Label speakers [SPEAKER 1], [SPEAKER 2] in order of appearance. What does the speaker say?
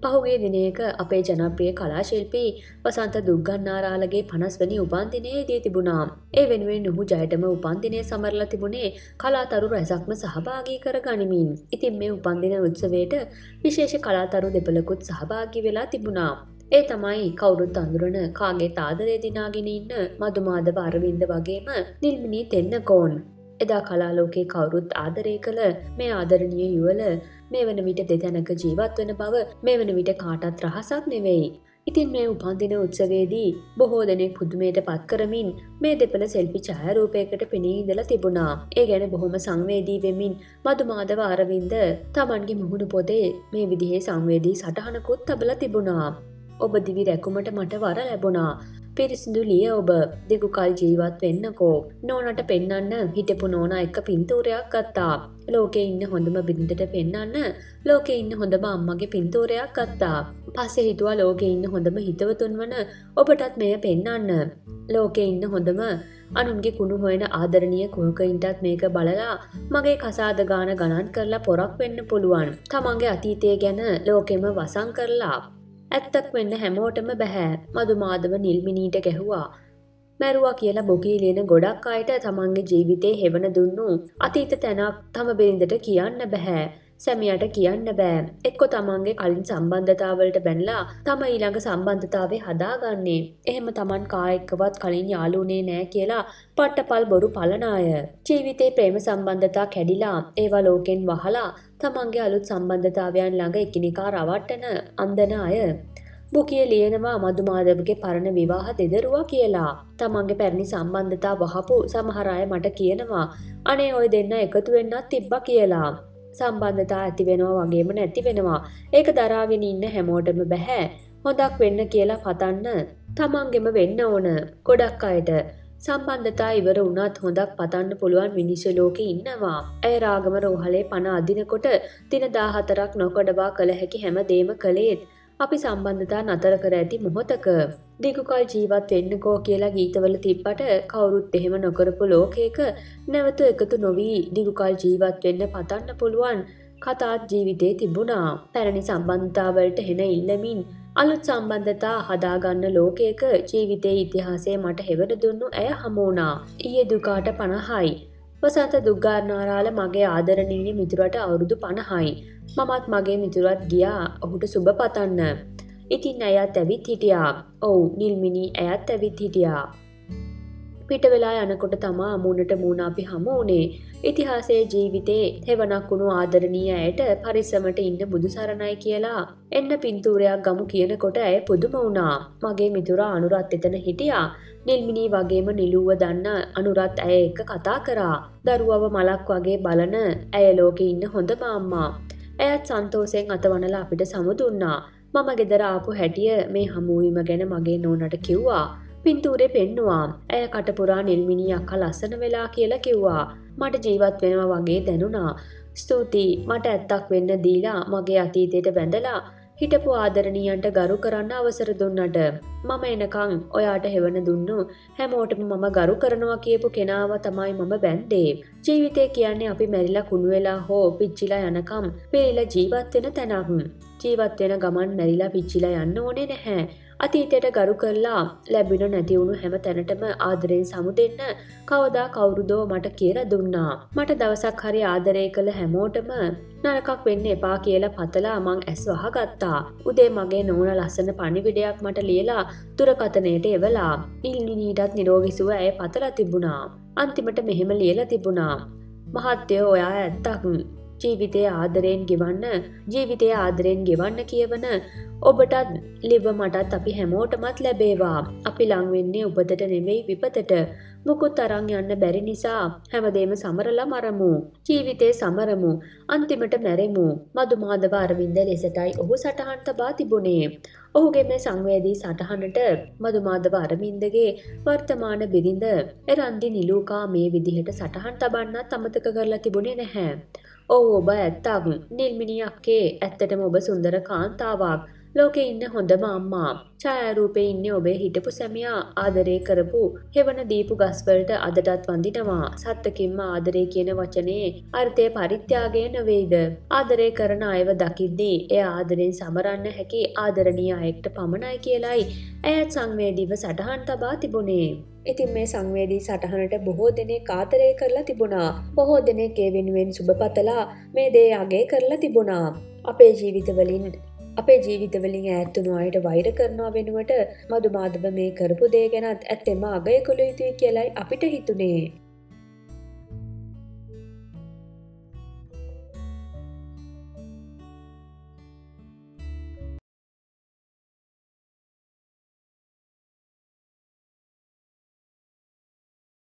[SPEAKER 1] පහුගිය දිනයක අපේ ජනප්‍රිය කලා ශිල්පී වසන්ත දුග්ගන්නාරාලගේ 50 වෙනි උපන්දිනයේදී තිබුණා. ඒ වෙනුවෙන් ඔහු ජයටම උපන්දිනය සමරලා තිබුණේ කලාතරු රැසක්ම සහභාගී කර ගනිමින්. ඉතින් මේ උපන්දින උත්සවයට විශේෂ කලාතරු දෙපළකුත් සහභාගී වෙලා තිබුණා. ඒ තමයි කවුරුත් අඳුරන කාගේ ආදරේ දිනාගෙන ඉන්න මදුමාදව අරවින්ද වගේම නිල්මිනී තෙන්නකෝන්. එදා කලාලෝකයේ කවුරුත් ආදරය කළ මේ ආදරණීය යුවළ මේ වන විට දෙතැනක ජීවත් වන බව මේ වන විට කාටත් රහසක් නෙවෙයි. ඉතින් මේ උපන්දින උත්සවයේදී බොහෝ දෙනෙක් පුදුමයට පත් කරමින් මේ දෙපළ සෙල්ෆි ඡායාරූපයකට පෙනී ඉඳලා තිබුණා. ඒ ගැන බොහොම සංවේදී වෙමින් මදුමාදව අරවින්ද තමන්ගේ මුහුණු පොතේ මේ විදිහේ සංවේදී සටහනකුත් තබලා තිබුණා. ඔබ දිවි රැකුමට මට වර ලැබුණා. පිරිසිදු ලිය ඔබ දිගු කල් ජීවත් වෙන්නකෝ. නෝනට පෙන්නන්න හිටපු නෝනා එක පින්තූරයක් ගත්තා. ලෝකේ ඉන්න හොඳම බිරිඳට පෙන්නන්න ලෝකේ ඉන්න හොඳම අම්මගේ පින්තූරයක් ගත්තා. පස්සේ හිතුවා ලෝකේ ඉන්න හොඳම හිතවතුන් වන ඔබටත් මෙය පෙන්නන්න. ලෝකේ ඉන්න හොඳම අනුන්ගේ කුණු හොයන ආදරණීය කුහකයින්ටත් මේක බලලා මගේ කසාද ගාන ගණන් කරලා පොරක් වෙන්න පුළුවන්. තමන්ගේ අතීතය ගැන ලෝකෙම වසන් කරලා ඇත්තක් වෙන්න හැමෝටම බැහැ. මදුමාදව නිල්මිනීට ගැහුවා. මැරුවා කියලා බොකී ලියන ගොඩක් අයට තමන්ගේ ජීවිතේ හෙවන දුන්නු අතීත තැනක් තම බිරිඳට කියන්න බැහැ. සැමියාට කියන්න බෑ. එක්ක තමන්ගේ කලින් සම්බන්ධතාවලට බැනලා තම ඊළඟ සම්බන්ධතාවේ හදාගන්නේ. එහෙම තමන් කා එක්කවත් කලින් යාළුුනේ නෑ කියලා පට්ටපල් බොරු පලන අය. ජීවිතේ ප්‍රේම සම්බන්ධතා කැඩිලා ඒවා ලෝකෙන් වහලා තමන්ගේ අලුත් සම්බන්ධතාවයන් ළඟ එකිනෙකා රවට්ටන අන්දන අය. බුකිය ලියනවා මදුමාදවගේ පරණ විවාහ දෙදරුවා කියලා. තමන්ගේ පැරණි සම්බන්ධතා වහපු සමහර අය මට කියනවා අනේ ඔය දෙන්න එකතු වෙන්නත් තිබ්බා කියලා. සම්බන්ධතා ඇති වෙනවා වගේම නැති වෙනවා. ඒක දරාගෙන ඉන්න හැමෝටම බැහැ. හොඳක් වෙන්න කියලා පතන්න තමන්ගෙම වෙන්න ඕන. ගොඩක් අයට සම්බන්ධතා ඉවර වුණත් හොඳක් පතන්න පුළුවන් මිනිස්සු ලෝකේ ඉන්නවා. ඇය රාගම රෝහලේ පණ අදිනකොට දින 14ක් නොකඩවා කළ හැකි හැම දෙම කළේත් අපි සම්බන්ධතා නතර කර ඇති මොහොතක. දිගුකල් ජීවත් වෙන්නකෝ කියලා ගීතවල තිබ්බට කවුරුත් එහෙම නොකරපු ලෝකයක නැවත එකතු නොවි දිගුකල් ජීවත් වෙන්න පතන්න පුළුවන් කතාත් ජීවිතේ තිබුණා. පැරණි සම්බන්ධතාවලට හෙන ඉල්ලමින් අලුත් සම්බන්ධතා හදාගන්න ලෝකයක ජීවිතයේ ඉතිහාසය මට හෙවන දුන්නු ඇය හමු වුණා. ඊයේ දුකාට 50යි. වසන්ත දුග්ගානාරාල මගේ ආදරණීය මිතුරට අවුරුදු 50යි. මමත් මගේ මිතුරත් ගියා ඔහුට සුබ පතන්න. ඉතින් ඇයත් ඇවිත් හිටියා. ඔව් නිල්මිනී ඇයත් ඇවිත් හිටියා. පිට වෙලා යනකොට තමා මූණට මූණ අපි හමු වුණේ. ඉතිහාසයේ ජීවිතේ හෙවණක් වුණු ආදරණීය ඇයට පරිස්සමට ඉන්න බුදු සරණයි කියලා එන්න පින්තූරයක් ගමු කියනකොට ඇය පුදුම වුණා. මගේ මිතුරා අනුරත් එතන හිටියා. නිල්මිනී වගේම නිලුව දන්න අනුරත් ඇය එක්ක කතා කරා. දරුවව මලක් වගේ බලන ඇය ලෝකේ ඉන්න හොඳම අම්මා. ඇයත් සන්තෝෂයෙන් අතවනලා අපිට සමුදුන්නා. මම ගෙදර ආපු හැටිය මේ හමුවීම ගැන මගේ නෝනට කිව්වා. පින්තූරේ පෙන්නුවා. ඇය කටපුරා නිල්මිනී අක්කා ලස්සන වෙලා කියලා කිව්වා. මට ජීවත් වෙනවා වගේ දැනුණා. ස්තුතියි මට ඇත්තක් වෙන්න දීලා මගේ අතීතයට බැඳලා හිටපු ආදරණීයන්ට ගරු කරන්න අවසර දුන්නට. මම එනකන් ඔයාට හෙවන දුන්නු හැමෝටම මම ගරු කරනවා කියපු කෙනාව තමයි මම බැන්දේ. ජීවිතේ කියන්නේ අපි මැරිලා කුණු වෙලා හෝ පිච්චිලා යනකම් පෙරිලා ජීවත් වෙන තැනක්. ජීවත් වෙන ගමන් මැරිලා පිච්චිලා යන්න ඕනේ නැහැ. අතීතයට ගරු කරලා ලැබෙන නැති වුණු හැම තැනටම ආදරෙන් සමුදෙන්න කවදා කවුරුදෝ මට කියලා දුන්නා. මට දවසක් හරි ආදරය කළ හැමෝටම නරකක් වෙන්න එපා කියලා පතලා මං ඇස් වහගත්තා. උදේ මගේ නෝන ලස්සන පණිවිඩයක් මට ලියලා දුරකථනයට එවලා. නිල්මිනීටත් නිරෝගී සුව ඇය පතලා තිබුණා. අන්තිමට මෙහෙම ලියලා තිබුණා. මහත්තයෝ ඔයා ඇත්තක් ජීවිතයේ ආදරයෙන් ගෙවන්න කියවන ඔබටත් ලිව මටත් අපි හැමෝටමත් ලැබේවා. අපි ලං වෙන්නේ උපතට නෙමෙයි විපතට. මුකුත් අරන් යන්න බැරි නිසා හැමදේම සමරලා මරමු. ජීවිතේ සමරමු. අන්තිමට මැරෙමු. මදුමාදව අරවින්ද ලෙසටයි ඔහු සටහන් තබා තිබුණේ. ඔහුගේ මේ සංවේදී සටහනට මදුමාදව අරවින්දගේ වර්තමාන බිරිඳ එරන්දි නිලූකා මේ විදිහට සටහන් තබන්නත් අමතක කරලා තිබුණේ නැහැ. ඔව් ඔබ ඇත්තක්. නිල්මිනී අක්කේ ඇත්තටම ඔබ සුන්දර කාන්තාවක්. ලෝකේ ඉන්න හොඳම අම්මා. ඡායාරූපේ ඉන්නේ ඔබේ හිටපු සැමියා ආදරේ කරපු හෙවන දීපු ගස්වලට අදටත් වඳිනවා. සත්තකින්ම ආදරේ කියන වචනේ අර්ථය පරිත්‍යාගය නෙවෙයිද? ආදරේ කරන අයව දකිද්දී එය ආදරෙන් සමරන්න හැකි ආදරණීය අයෙක්ට පමණයි කියලයි ඇයත් සංවේදීව සටහන් තබා තිබුණේ. ඉතින් මේ සංවේදී සටහනට බොහෝ දෙනෙක් ආදරය කරලා තිබුණා. බොහෝ දෙනෙක් ඒ වෙනුවෙන් සුබ පතලා මේ දේ අගය කරලා තිබුණා. අපේ ජීවිතවලින් ඈත් වුණු අයට වෛර කරනවා වෙනුවට මధుමාධව මේ කරපු දේ ගැනත් ඇත්තෙම අගය කළ යුතුයි කියලයි අපිට හිතුනේ.